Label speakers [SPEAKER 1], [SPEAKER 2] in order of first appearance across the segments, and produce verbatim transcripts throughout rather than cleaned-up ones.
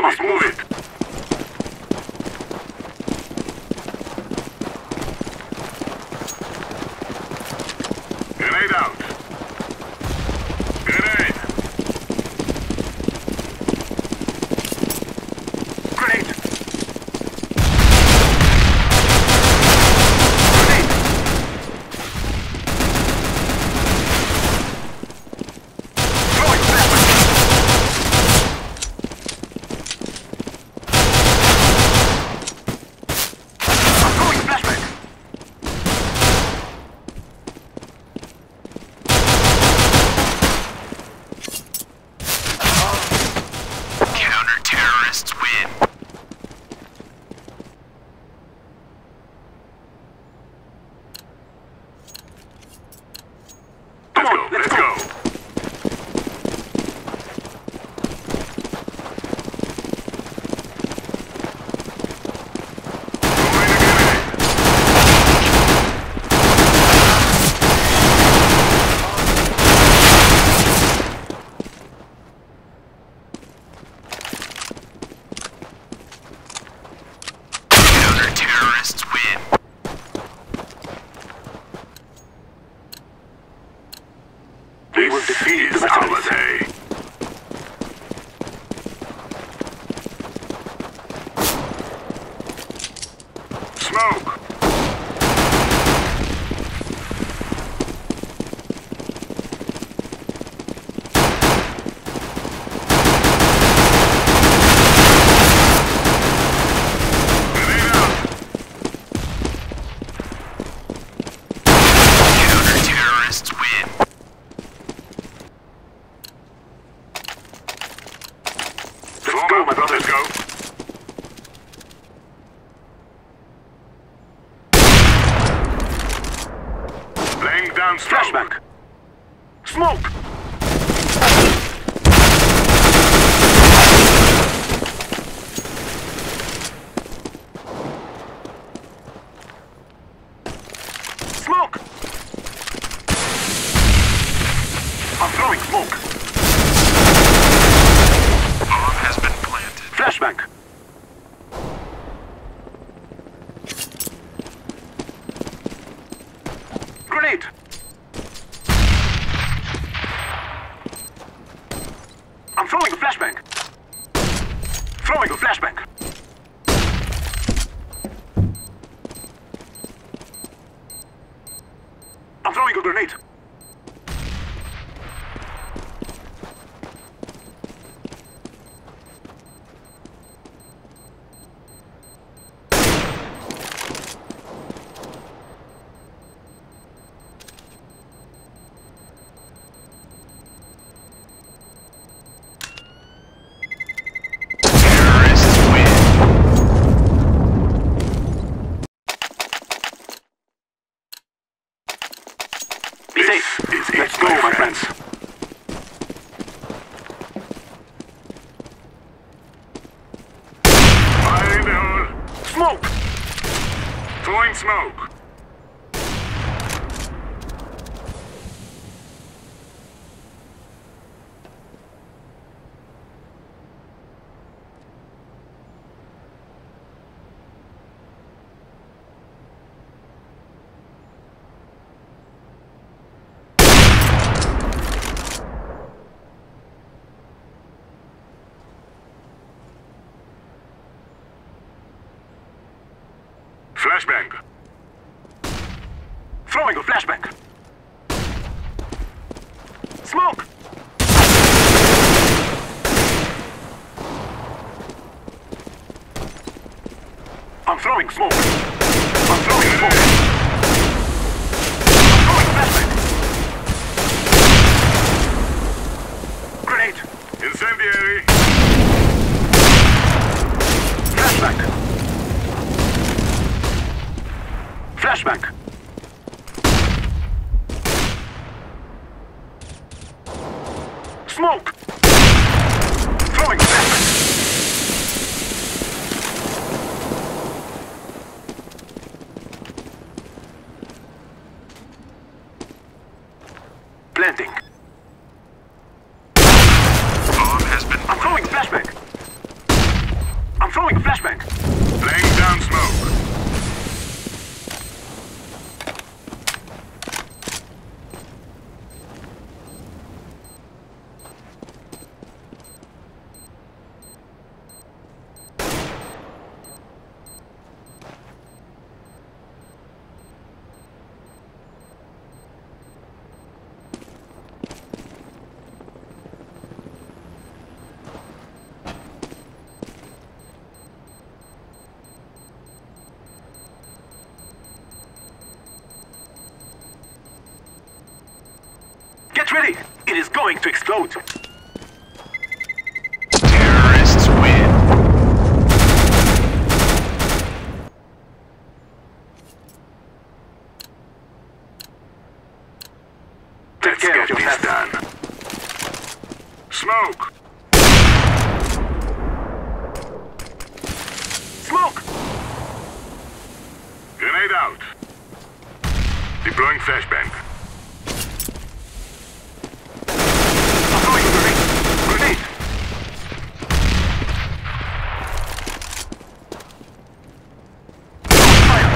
[SPEAKER 1] We must move it. Grenade out. Grenade. Grenade. Smoke!
[SPEAKER 2] Counter-terrorists win.
[SPEAKER 1] Let's go, my brothers, go! Laying down flashback. Smoke! Smoke! I'm throwing smoke.
[SPEAKER 2] Bomb has been planted.
[SPEAKER 1] Flashback. Grenade! I'm throwing a flashbang! Throwing a flashbang! I'm throwing a grenade! Be safe.
[SPEAKER 2] It's
[SPEAKER 1] Let's go, my friends.
[SPEAKER 2] Fire in the hole.
[SPEAKER 1] Smoke!
[SPEAKER 2] Throwing smoke.
[SPEAKER 1] Flashbang. Throwing a flashbang. Smoke! I'm throwing smoke. I'm throwing smoke. I'm throwing flashbang. Grenade.
[SPEAKER 2] Incendiary.
[SPEAKER 1] Flashbang. Flashbang. Smoke! Throwing flashbang. Planting.
[SPEAKER 2] Bomb has been
[SPEAKER 1] I'm throwing
[SPEAKER 2] planted.
[SPEAKER 1] flashbang. It's ready. It is going to explode.
[SPEAKER 2] Terrorists win.
[SPEAKER 1] Take
[SPEAKER 2] Let's
[SPEAKER 1] care
[SPEAKER 2] get
[SPEAKER 1] of
[SPEAKER 2] this
[SPEAKER 1] yourself.
[SPEAKER 2] done. Smoke.
[SPEAKER 1] Smoke!
[SPEAKER 2] Grenade out. Deploying flashbang.
[SPEAKER 1] I'm throwing a grenade. Grenade! Throwing fire!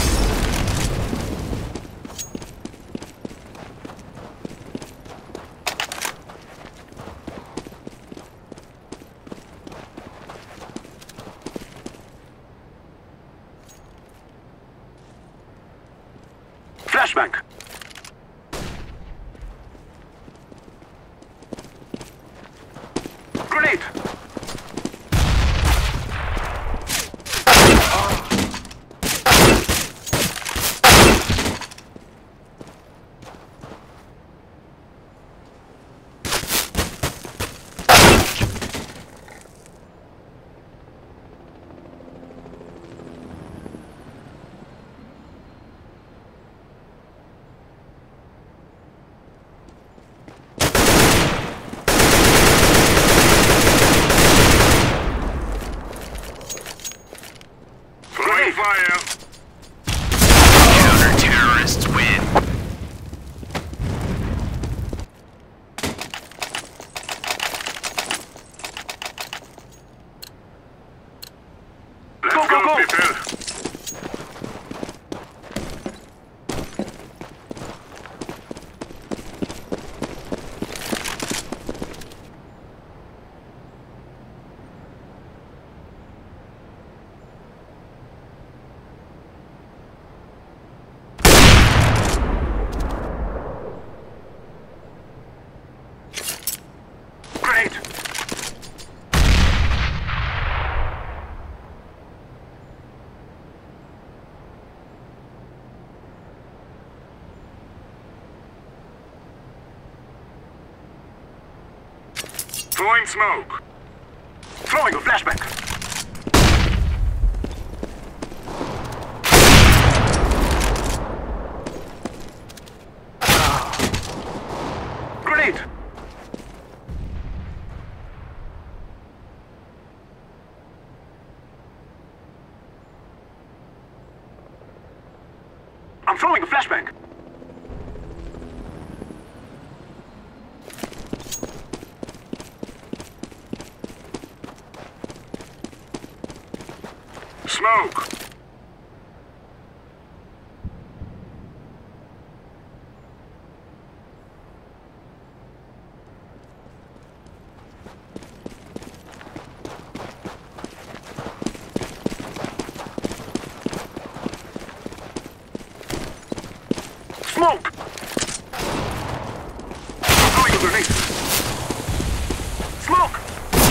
[SPEAKER 1] Flashbang! Grenade!
[SPEAKER 2] Throwing fire.
[SPEAKER 3] Counter-terrorists win.
[SPEAKER 2] Let's
[SPEAKER 1] Go, go, go.
[SPEAKER 2] people.
[SPEAKER 1] Grenade!
[SPEAKER 2] Throwing smoke.
[SPEAKER 1] Throwing a flashbang! Grenade! I'm throwing a flashbang!
[SPEAKER 2] Smoke.
[SPEAKER 1] Smoke! I'm throwing a grenade! Smoke!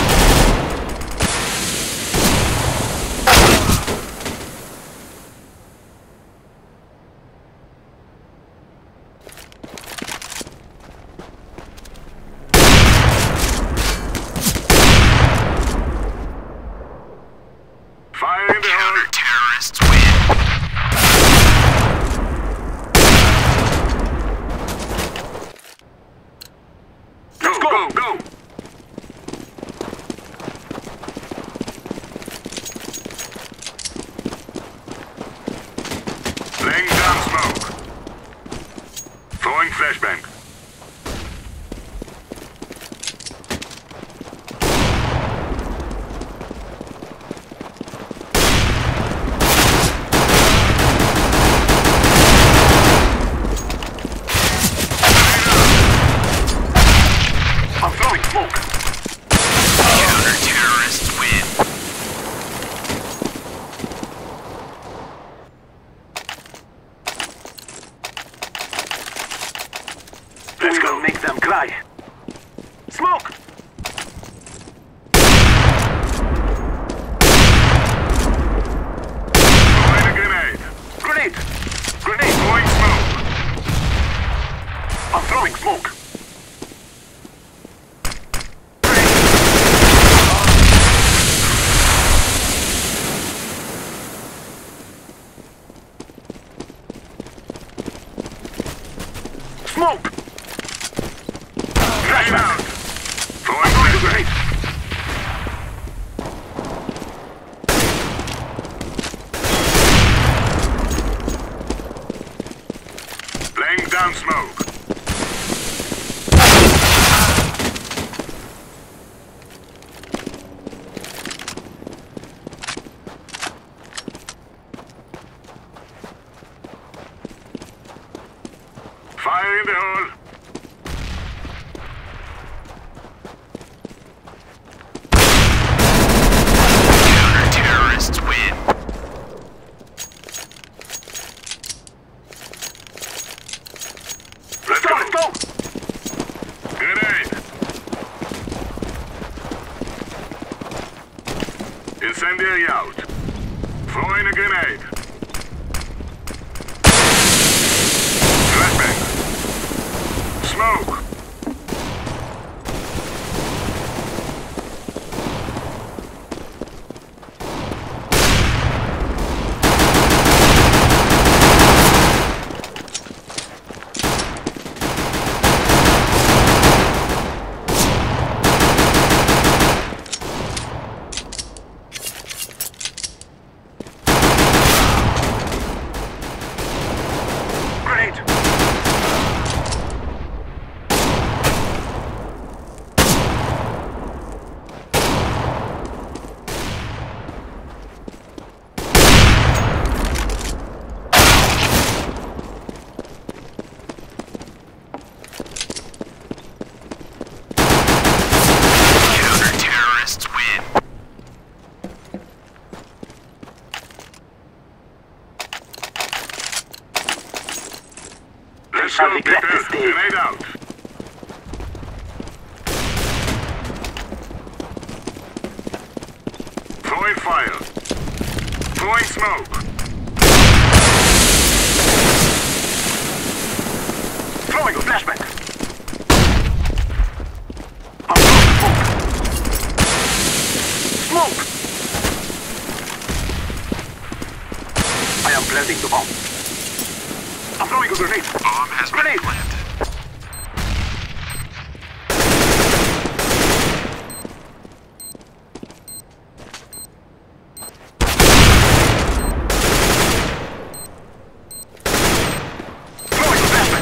[SPEAKER 2] Fire in the hole.
[SPEAKER 3] Counter-terrorists win.
[SPEAKER 2] Go, go, go. Laying down smoke. Throwing flashbang.
[SPEAKER 1] I'm throwing smoke!
[SPEAKER 3] Counter-terrorists win.
[SPEAKER 2] Let's
[SPEAKER 1] We
[SPEAKER 2] go.
[SPEAKER 1] will make them cry. Smoke!
[SPEAKER 2] Throwing a grenade.
[SPEAKER 1] Grenade! Grenade!
[SPEAKER 2] Throwing smoke.
[SPEAKER 1] I'm throwing smoke! Smoke!
[SPEAKER 2] Grenade out. Throwing flashbang. Laying down smoke. Fire in the hole.
[SPEAKER 3] Counter-terrorists win.
[SPEAKER 1] Let's go, let's go!
[SPEAKER 2] Grenade. Incendiary out. Throwing a grenade. Flashbang. Smoke.
[SPEAKER 1] Grenade!
[SPEAKER 3] Counter-terrorists win.
[SPEAKER 2] Let's
[SPEAKER 1] shall
[SPEAKER 2] go,
[SPEAKER 1] regret
[SPEAKER 2] people.
[SPEAKER 1] this day.
[SPEAKER 2] Grenade out. Throwing fire. Throwing smoke.
[SPEAKER 1] Throwing a flashbang! I'm throwing smoke! Smoke! I am planting the bomb. I'm throwing a grenade!
[SPEAKER 3] Bomb has been
[SPEAKER 1] Grenade!
[SPEAKER 3] planted.
[SPEAKER 1] Throwing a flashbang!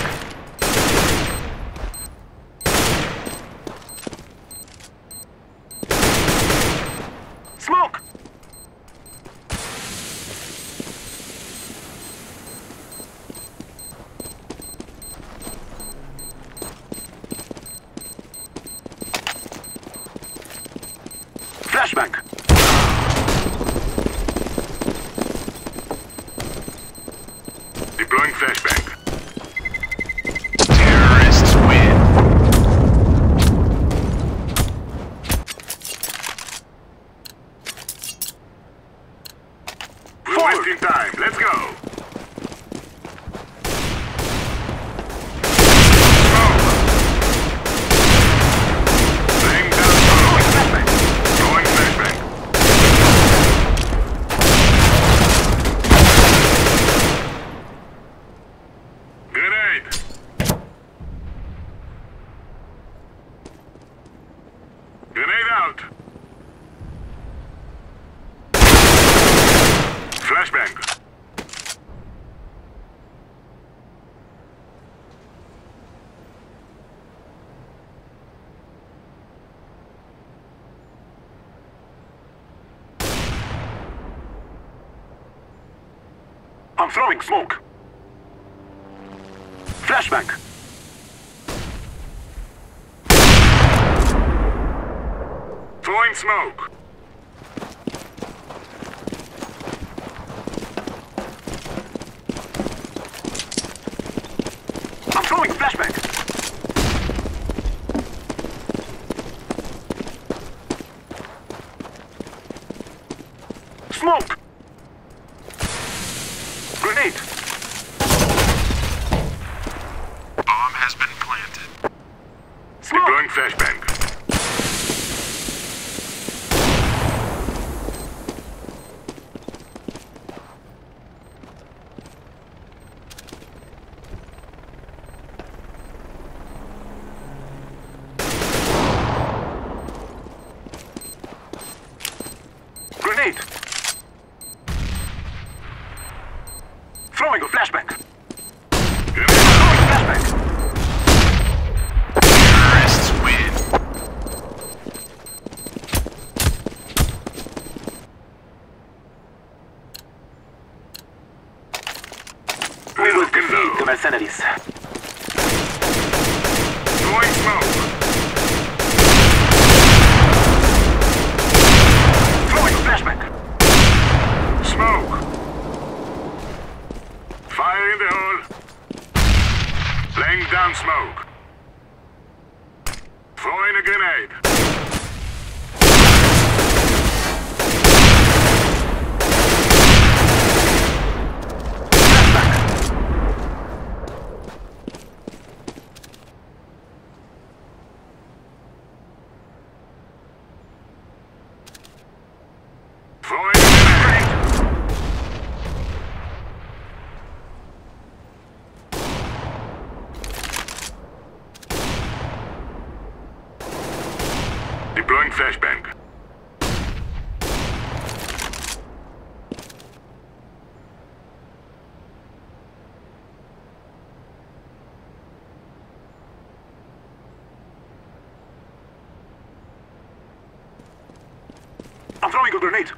[SPEAKER 1] Smoke! Flashbang!
[SPEAKER 2] Deploying flashbang.
[SPEAKER 3] Terrorists win.
[SPEAKER 2] We're wasting time. Let's go. Smoke. Laying down smoke.
[SPEAKER 1] Flashbang!
[SPEAKER 2] Throwing flashbang. Grenade. Grenade out. Flashbang.
[SPEAKER 1] I'm throwing smoke! Flashbang!
[SPEAKER 2] Throwing smoke.
[SPEAKER 1] I'm throwing flashbang! Smoke! Grenade!
[SPEAKER 3] Bomb has been planted.
[SPEAKER 1] Smoke!
[SPEAKER 2] Deploying flashbang. smoke. Throwing a grenade. Throwing a grenade. Deploying flashbang.
[SPEAKER 1] I'm throwing a grenade.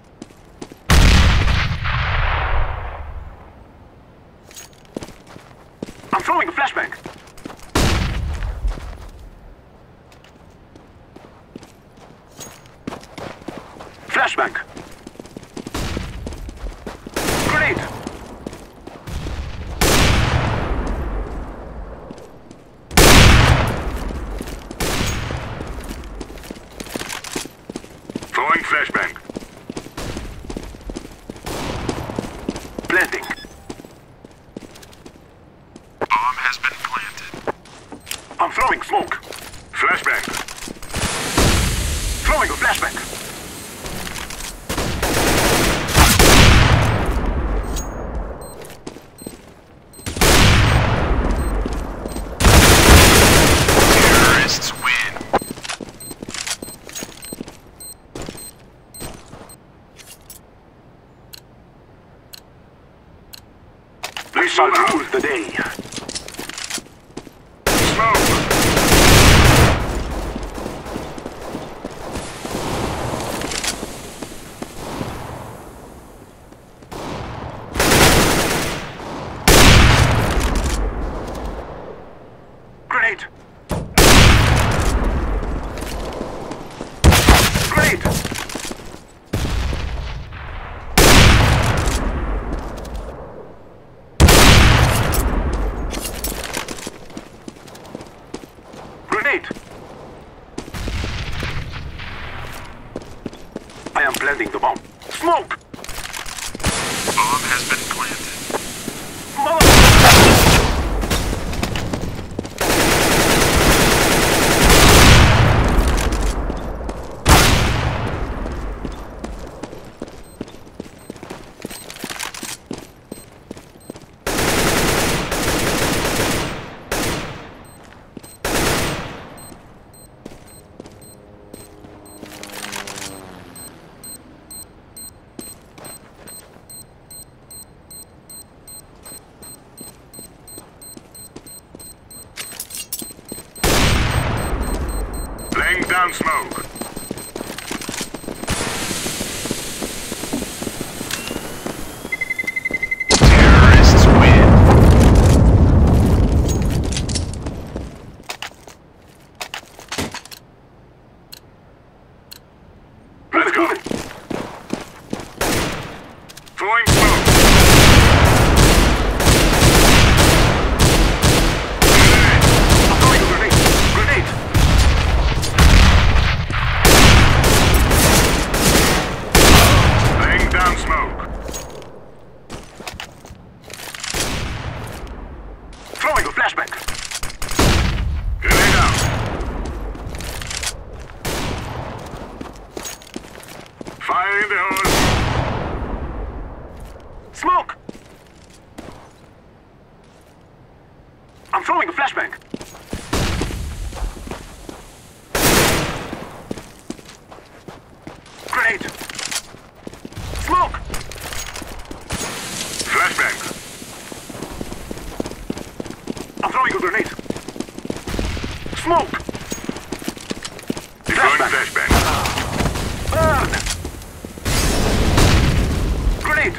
[SPEAKER 1] I'm throwing a flashbang. Flashbang. Grenade.
[SPEAKER 2] Throwing flashbang.
[SPEAKER 1] Planting.
[SPEAKER 3] Bomb has been planted.
[SPEAKER 1] I'm throwing smoke.
[SPEAKER 2] Flashbang.
[SPEAKER 1] Throwing a flashbang.
[SPEAKER 3] Terrorists win.
[SPEAKER 1] We shall rule the day.
[SPEAKER 2] Smoke.
[SPEAKER 1] Grenade. Grenade. Grenade. I am planting the bomb. Smoke.
[SPEAKER 3] Bomb has been planted.
[SPEAKER 1] Mother.
[SPEAKER 2] Laying down smoke.
[SPEAKER 3] Terrorists win.
[SPEAKER 2] Let's go. Throwing smoke.
[SPEAKER 1] I'm throwing a grenade. Grenade.
[SPEAKER 2] Laying down smoke.
[SPEAKER 1] Throwing a flashbang.
[SPEAKER 2] Grenade out. Fire in the hole.
[SPEAKER 1] Smoke. I'm throwing a flashbang. Grenade. Smoke.
[SPEAKER 2] Flashbang.
[SPEAKER 1] I'm throwing a grenade. Smoke.
[SPEAKER 2] Deploying
[SPEAKER 1] Flashbang.
[SPEAKER 2] flashbang.
[SPEAKER 1] Burn. Grenade.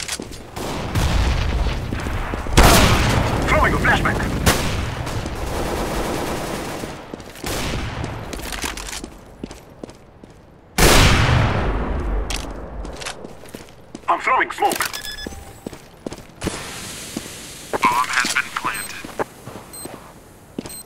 [SPEAKER 1] Throwing a flashbang. I'm throwing smoke.
[SPEAKER 3] Bomb has been planted.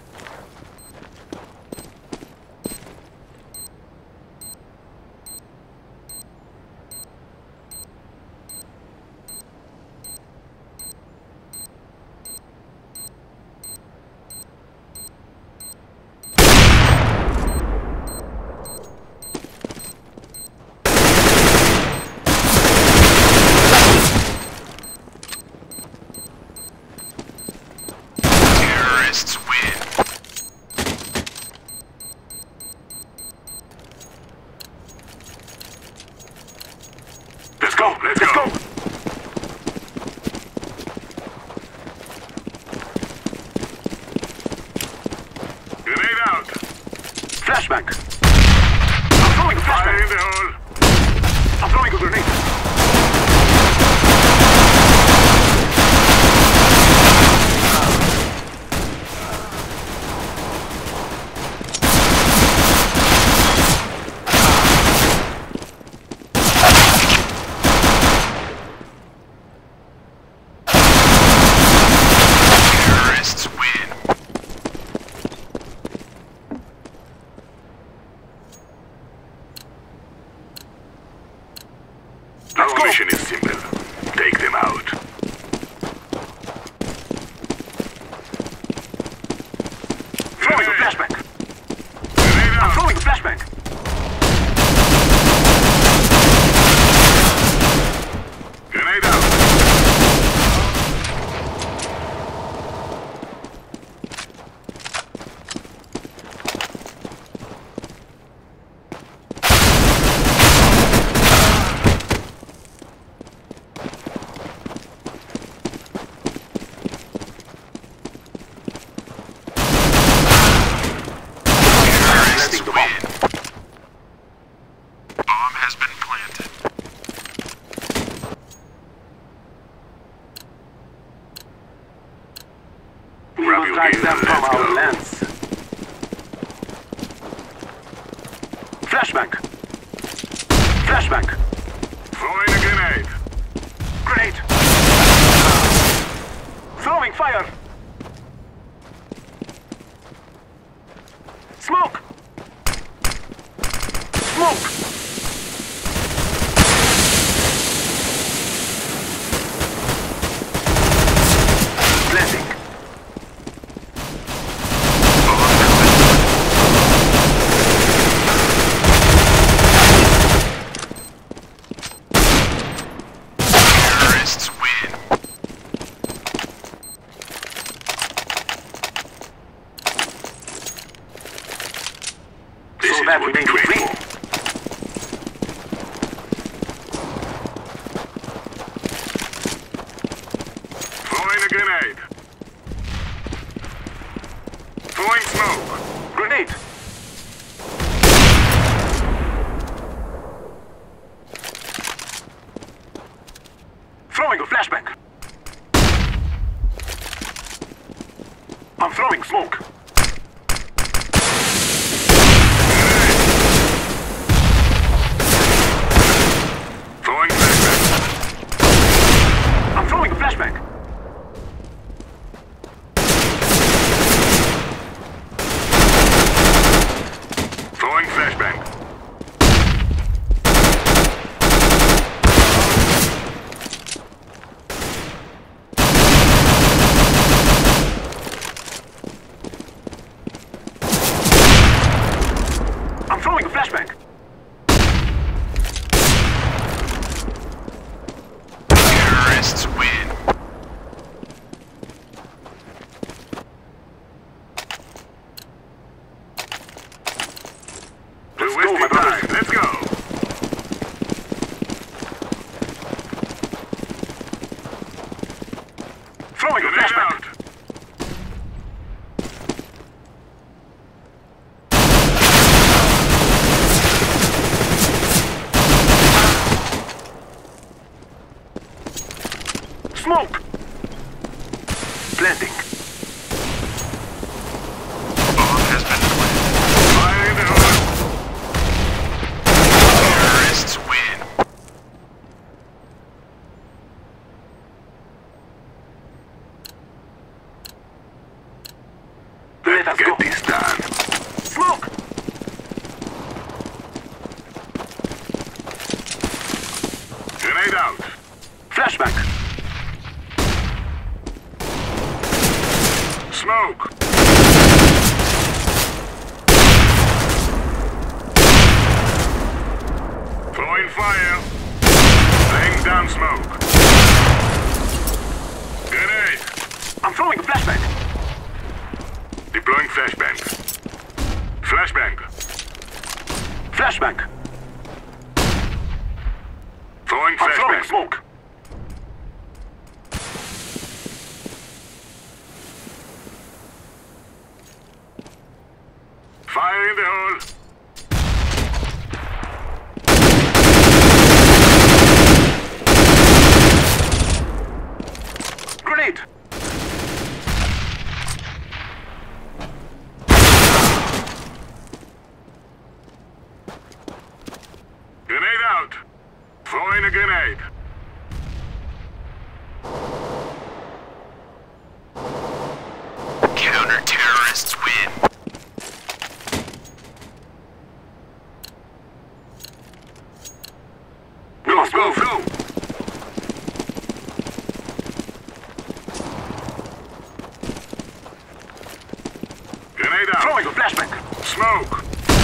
[SPEAKER 1] Flashbang. I'm throwing a
[SPEAKER 2] Fire in
[SPEAKER 1] flashbang.
[SPEAKER 2] the hole.
[SPEAKER 1] I'm throwing a grenade.
[SPEAKER 3] Terrorists win.
[SPEAKER 1] Let's
[SPEAKER 2] Our
[SPEAKER 1] go.
[SPEAKER 2] mission is simple. Take them out.
[SPEAKER 1] Throwing a flashbang.
[SPEAKER 2] Grenade
[SPEAKER 1] I'm
[SPEAKER 2] out.
[SPEAKER 1] throwing a flashbang.
[SPEAKER 2] Grenade out.
[SPEAKER 3] Terrorists
[SPEAKER 1] Planting the
[SPEAKER 3] win.
[SPEAKER 1] bomb.
[SPEAKER 3] Bomb has been planted.
[SPEAKER 1] We
[SPEAKER 2] Grab
[SPEAKER 1] will
[SPEAKER 2] your
[SPEAKER 1] drive
[SPEAKER 2] gear
[SPEAKER 1] them
[SPEAKER 2] and
[SPEAKER 1] from
[SPEAKER 2] let's
[SPEAKER 1] our
[SPEAKER 2] go.
[SPEAKER 1] lands. Flashbang. Flashbang.
[SPEAKER 2] Throwing a grenade.
[SPEAKER 1] Grenade. Throwing fire. Smoke. Smoke. Planting.
[SPEAKER 3] Terrorists win.
[SPEAKER 2] This
[SPEAKER 1] So
[SPEAKER 2] is
[SPEAKER 1] that
[SPEAKER 2] what
[SPEAKER 1] we
[SPEAKER 2] we
[SPEAKER 1] may be
[SPEAKER 2] train
[SPEAKER 1] free.
[SPEAKER 2] for. Throwing a grenade. Throwing smoke.
[SPEAKER 1] Grenade. Throwing a flashbang. I'm throwing smoke.
[SPEAKER 2] Throwing flashbang.
[SPEAKER 1] I'm throwing a flashbang.
[SPEAKER 2] Throwing flashbang.
[SPEAKER 1] I'm throwing a flashbang.
[SPEAKER 3] Terrorists win.
[SPEAKER 2] We're
[SPEAKER 1] Let's go,
[SPEAKER 2] wasting
[SPEAKER 1] my brothers.
[SPEAKER 2] time. Let's go.
[SPEAKER 1] Throwing a
[SPEAKER 2] Grenade
[SPEAKER 1] flashbang.
[SPEAKER 2] out.
[SPEAKER 1] Smoke. Planting.
[SPEAKER 3] Bomb has been planted.
[SPEAKER 2] Fire in the hole.
[SPEAKER 3] Terrorists win.
[SPEAKER 1] Let us
[SPEAKER 2] Get
[SPEAKER 1] go.
[SPEAKER 2] this done.
[SPEAKER 1] Smoke.
[SPEAKER 2] Grenade out.
[SPEAKER 1] Flashbang.
[SPEAKER 2] Smoke. Throwing fire. Laying down smoke. Grenade.
[SPEAKER 1] I'm throwing a flashbang.
[SPEAKER 2] Deploying flashbang. Flashbang.
[SPEAKER 1] Flashbang.
[SPEAKER 2] Throwing
[SPEAKER 1] I'm throwing
[SPEAKER 2] flashbang.
[SPEAKER 1] smoke.
[SPEAKER 2] Fire Fire in the hole.
[SPEAKER 1] Grenade!
[SPEAKER 2] Grenade out. Throwing a grenade.
[SPEAKER 3] Counter-terrorists win.
[SPEAKER 2] Go, go, go. Grenade out.
[SPEAKER 1] Throwing a flashbang!
[SPEAKER 2] Smoke.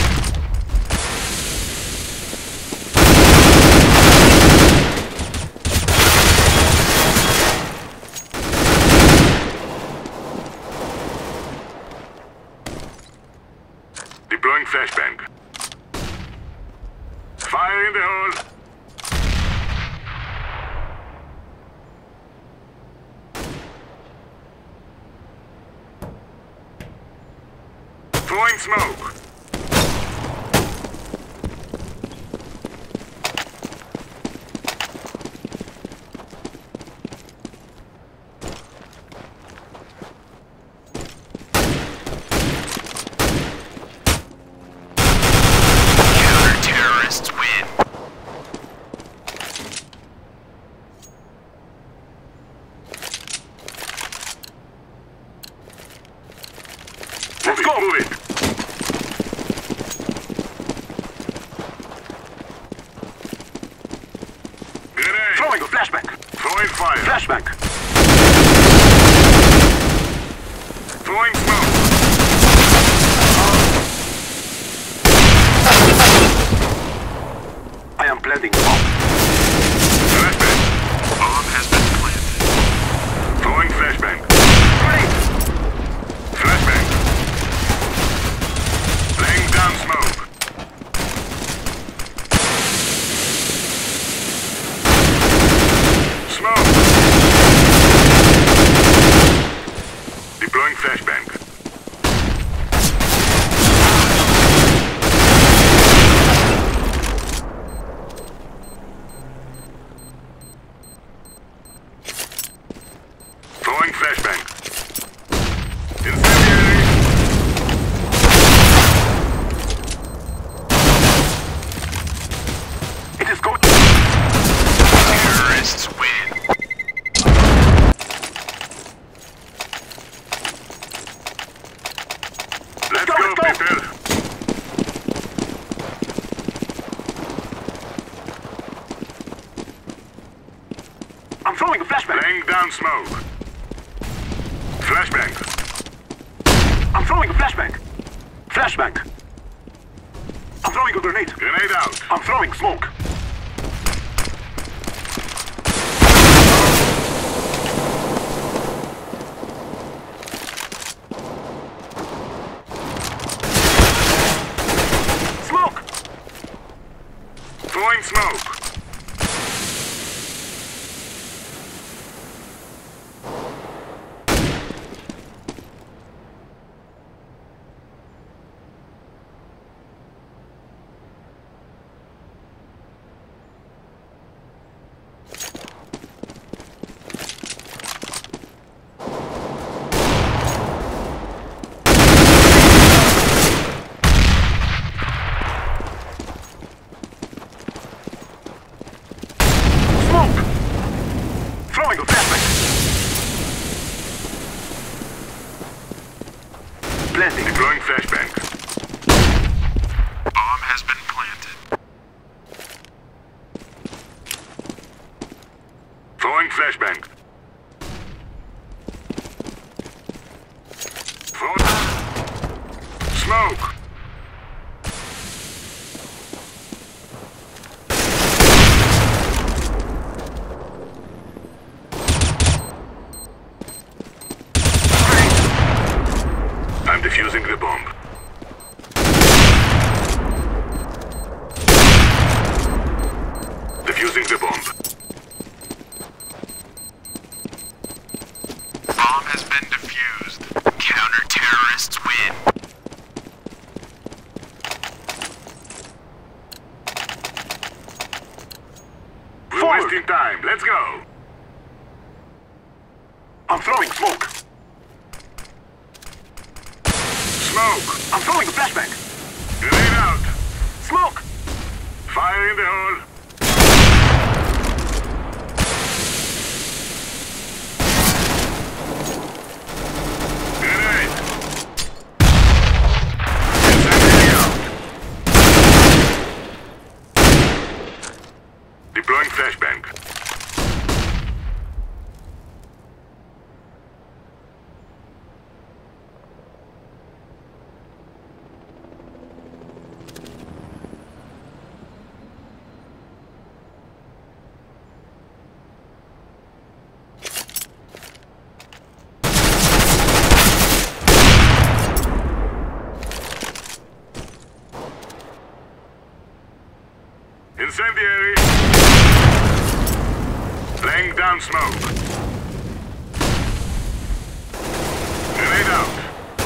[SPEAKER 2] Deploying flashbang. Fire in the hole. Throwing smoke.
[SPEAKER 3] Counter-terrorists win.
[SPEAKER 1] Let's go!
[SPEAKER 2] Move it. Grenade.
[SPEAKER 1] Throwing a flashbang!
[SPEAKER 2] Throwing fire.
[SPEAKER 1] Flashbang!
[SPEAKER 2] Throwing smoke.
[SPEAKER 1] I am planting the bomb.
[SPEAKER 2] Flashbang.
[SPEAKER 3] Bomb has been planted.
[SPEAKER 2] Throwing flashbang.
[SPEAKER 1] Grenade!
[SPEAKER 2] Flashbang. Laying down smoke. Smoke. Deploying flashbang. Throwing flashbang. Incendiary.
[SPEAKER 1] It is going.
[SPEAKER 3] Terrorists win.
[SPEAKER 2] Let's
[SPEAKER 1] go,
[SPEAKER 2] go,
[SPEAKER 1] let's go.
[SPEAKER 2] people.
[SPEAKER 1] I'm throwing a flashbang!
[SPEAKER 2] Laying down smoke. Flashbang.
[SPEAKER 1] I'm throwing a flashbang! Flashbang! I'm throwing a grenade!
[SPEAKER 2] Grenade out.
[SPEAKER 1] I'm throwing smoke! Smoke!
[SPEAKER 2] Throwing smoke.
[SPEAKER 1] Smoke! Throwing a flashbang! Planting.
[SPEAKER 2] Deploying flashbang.
[SPEAKER 3] Bomb has been planted.
[SPEAKER 2] Throwing flashbang. Throw. Smoke. I'm defusing the bomb. Defusing the bomb.
[SPEAKER 3] Bomb has been defused. Counter-terrorists win.
[SPEAKER 2] Wasting time. Let's go.
[SPEAKER 1] I'm throwing smoke.
[SPEAKER 2] Smoke.
[SPEAKER 1] I'm throwing a flashbang.
[SPEAKER 2] Grenade out.
[SPEAKER 1] Smoke.
[SPEAKER 2] Fire in the hole. Grenade. Incendiary out. Deploying flashbang. Incendiary! Laying down smoke. Grenade out.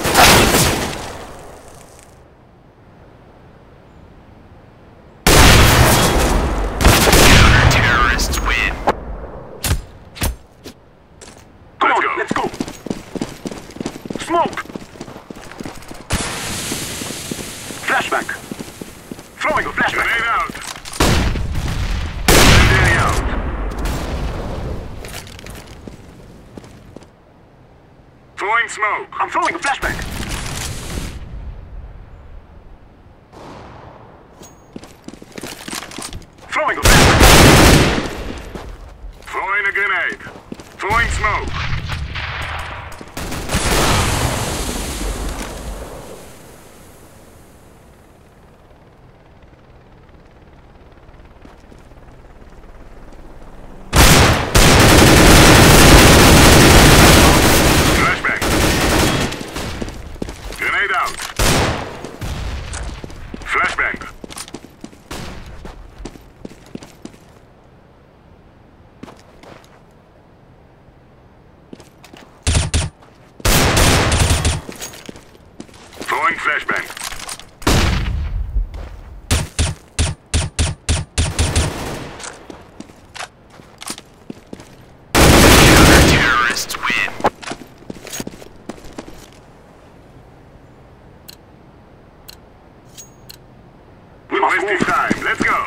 [SPEAKER 3] Counter-terrorists win.
[SPEAKER 1] Come
[SPEAKER 2] Let's
[SPEAKER 1] on,
[SPEAKER 2] go.
[SPEAKER 1] let's go. Smoke. Flashbang. Throwing a flashbang.
[SPEAKER 2] Grenade out. Incendiary out. Throwing smoke.
[SPEAKER 1] I'm throwing a flashbang. Throwing a flashbang.
[SPEAKER 2] Throwing a grenade. Throwing smoke. Flashbang. Grenade out. Flashbang. Throwing flashbang.
[SPEAKER 3] Counter-terrorists win.
[SPEAKER 1] We must
[SPEAKER 2] Wasting
[SPEAKER 1] move.
[SPEAKER 2] time. Let's go.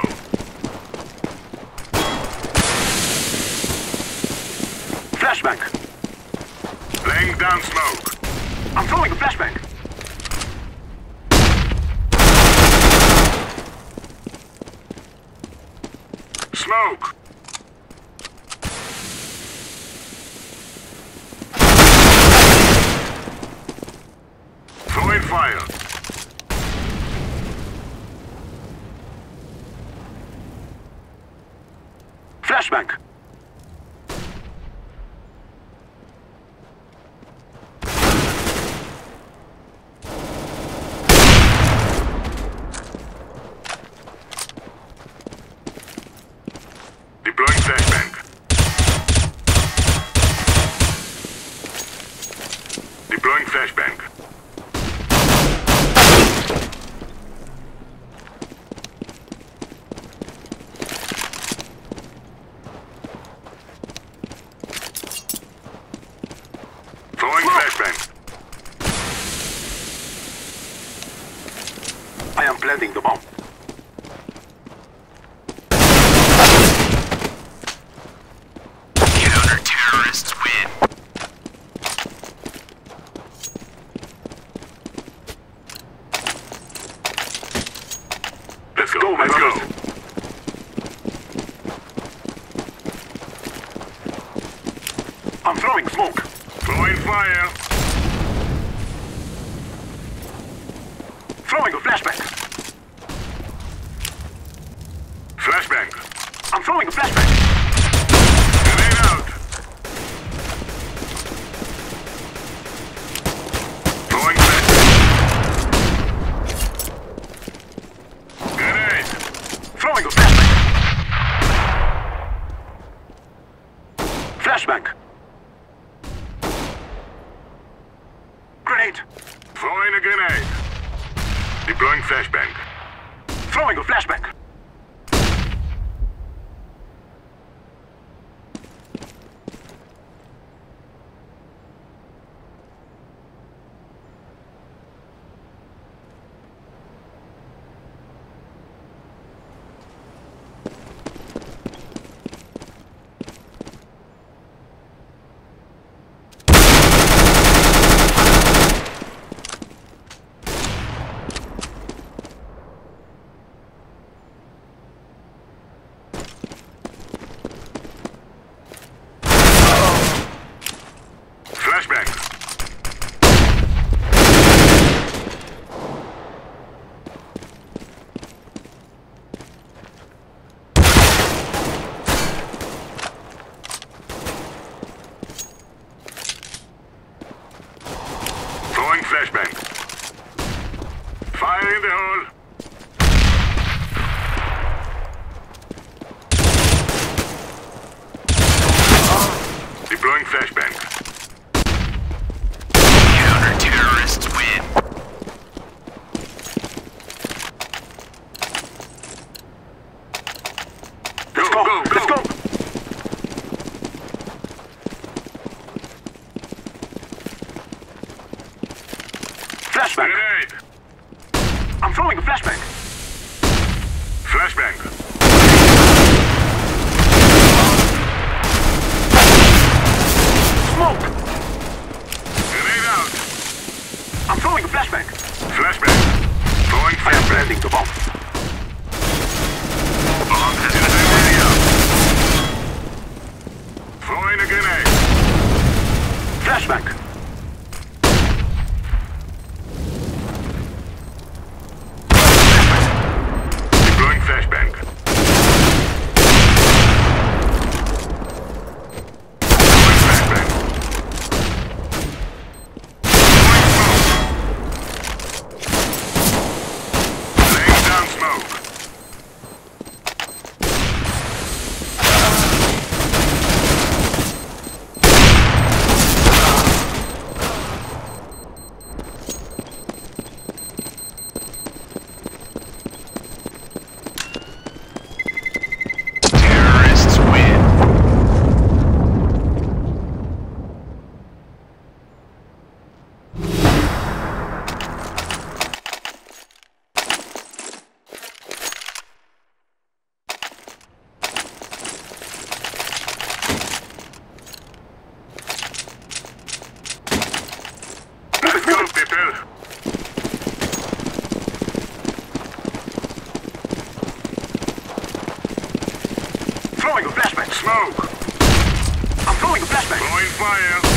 [SPEAKER 1] Flashbang.
[SPEAKER 2] Laying down smoke.
[SPEAKER 1] I'm throwing a flashbang.
[SPEAKER 2] Smoke. Throwing fire.
[SPEAKER 1] Flashbang.
[SPEAKER 2] Deploying flashbang. Deploying flashbang. Throwing flashbang.
[SPEAKER 1] I am planting the bomb.
[SPEAKER 3] Counter-terrorists win.
[SPEAKER 2] Let's go.
[SPEAKER 1] Go, my
[SPEAKER 2] Let's go.
[SPEAKER 1] brothers. I'm throwing smoke.
[SPEAKER 2] Throwing fire.
[SPEAKER 1] Throwing a flashbang.
[SPEAKER 2] Flashbang.
[SPEAKER 1] I'm throwing a flashbang.
[SPEAKER 2] Grenade out. Throwing flashbang. Grenade.
[SPEAKER 1] Throwing a flashbang. Flashbang. Grenade.
[SPEAKER 2] Throwing a grenade. Deploying flashbang.
[SPEAKER 1] Throwing a flashbang.
[SPEAKER 2] Stay in the hole. Deploying flashbang.
[SPEAKER 3] Counter-terrorists win.
[SPEAKER 2] Go,
[SPEAKER 1] Go,
[SPEAKER 2] go,
[SPEAKER 1] let's
[SPEAKER 2] go.
[SPEAKER 1] go. Flashbang.
[SPEAKER 2] Grenade.
[SPEAKER 1] I'm throwing a flashbang.
[SPEAKER 2] Flashbang.
[SPEAKER 1] Smoke.
[SPEAKER 2] Grenade out.
[SPEAKER 1] I'm throwing a flashbang.
[SPEAKER 2] Flashbang. Throwing
[SPEAKER 1] I am
[SPEAKER 2] flashbang.
[SPEAKER 1] planting the bomb.
[SPEAKER 2] Bomb has been ready out. Throwing a grenade.
[SPEAKER 1] Flashbang.
[SPEAKER 2] Deploying flashbang. Deploying flashbang. Throwing smoke. Laying down smoke.
[SPEAKER 3] Terrorists win.
[SPEAKER 2] Let's go, people.
[SPEAKER 1] Throwing a flashbang.
[SPEAKER 2] Smoke.
[SPEAKER 1] I'm throwing a flashbang.
[SPEAKER 2] Throwing fire.